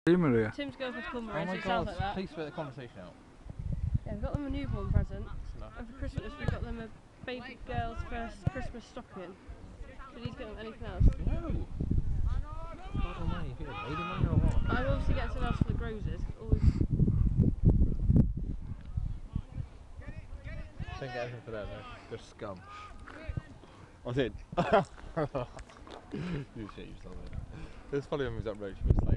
Maria. Tim's girlfriend's come, Oh Maria, so my it sounds god, like that. please spit the conversation out. Yeah, we've got them a newborn present. No. And for Christmas, we got them a baby girl's first Christmas stocking. Do you need to get them anything else? No! God almighty, you get a lady money or what? I obviously get something else for the Groses. Always. Don't get anything for them, they're scum. I did. You shit yourself, mate. It was funny when we was up road, she was like,